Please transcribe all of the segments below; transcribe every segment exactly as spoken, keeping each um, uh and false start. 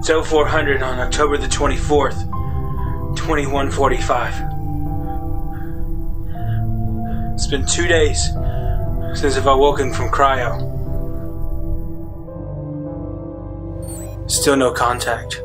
It's oh four hundred on October the twenty-fourth, twenty-one forty-five. It's been two days since I've awoken from cryo. Still no contact.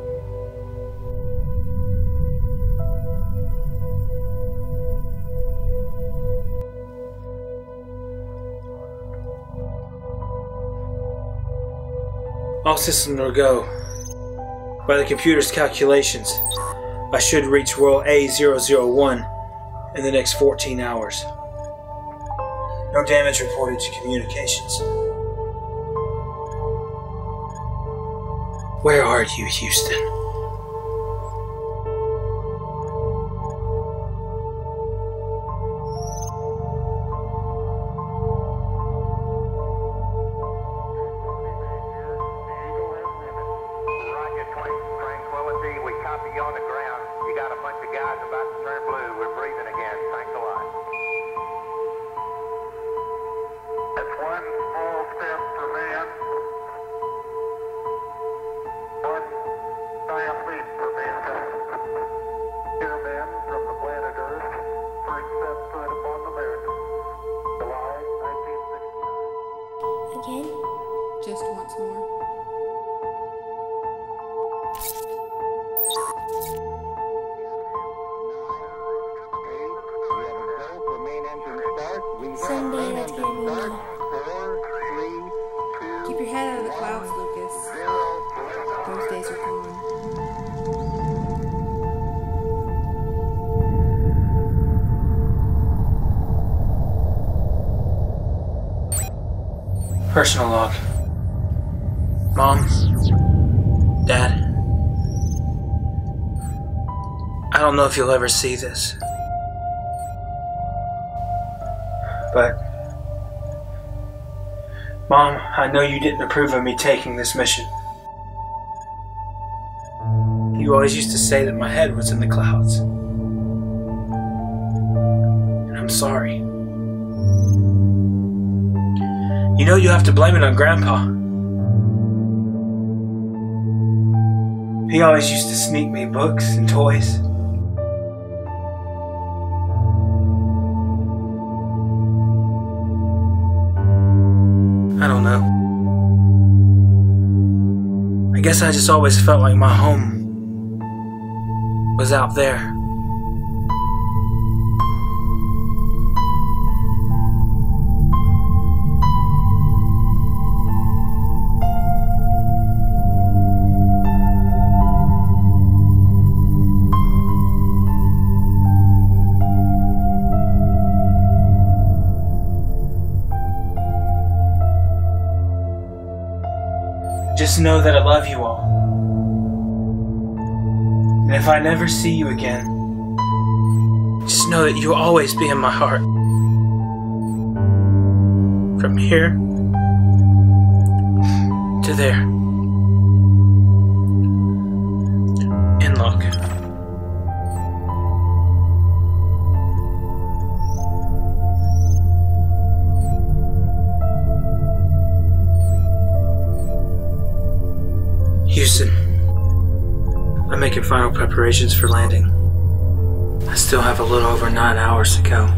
All systems are go. By the computer's calculations, I should reach world A zero zero one in the next fourteen hours. No damage reported to communications. Where are you, Houston? We copy you on the ground. You got a bunch of guys about to turn blue. We're breathing again. Thanks a lot. That's one small step for man. One giant leap for mankind. Dear men from the planet Earth, first set foot upon the moon. July nineteen sixty-nine. Again? Just once more. Someday that's gonna be me. Keep your head out of the clouds, Lucas. Those days are gone. Personal log. Mom, Dad, I don't know if you'll ever see this, but Mom, I know you didn't approve of me taking this mission. You always used to say that my head was in the clouds, and I'm sorry. You know you have to blame it on Grandpa. He always used to sneak me books and toys. I don't know. I guess I just always felt like my home was out there. Just know that I love you all. And if I never see you again, just know that you'll always be in my heart. From here to there. And look. Houston, I'm making final preparations for landing. I still have a little over nine hours to go.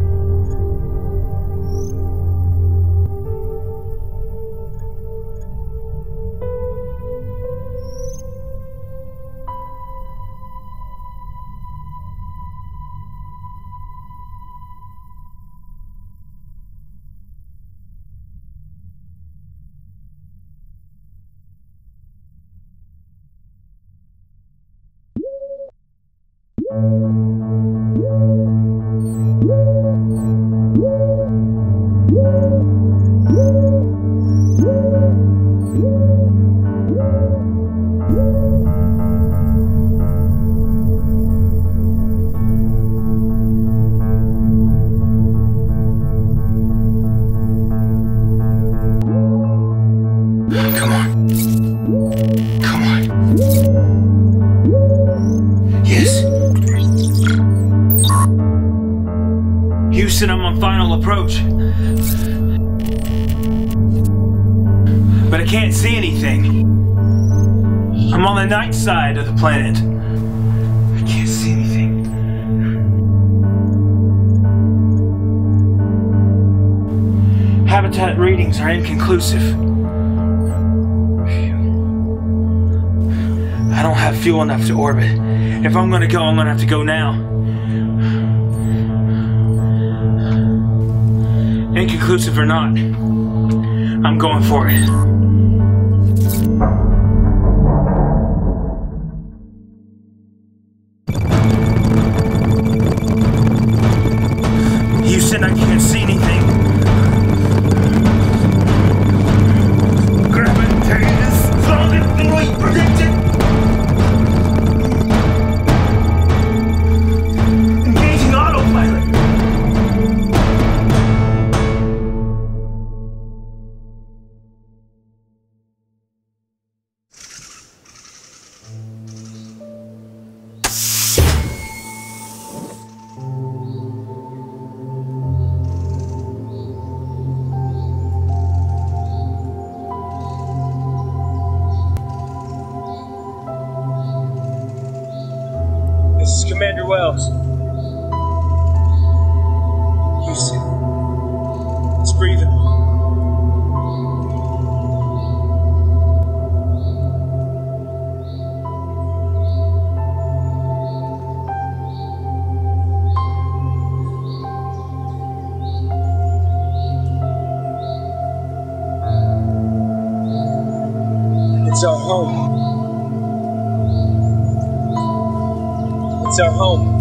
Come on. Come on. Yes. Houston, I'm on final approach. But I can't see anything. I'm on the night side of the planet. I can't see anything. Habitat readings are inconclusive. I don't have fuel enough to orbit. If I'm gonna go, I'm gonna have to go now. Inconclusive or not, I'm going for it. You said I can't see anything. Gravity is stronger than we predicted. Engaging autopilot. This is Commander Wells. Houston. It's breathing. It's our home. It's our home.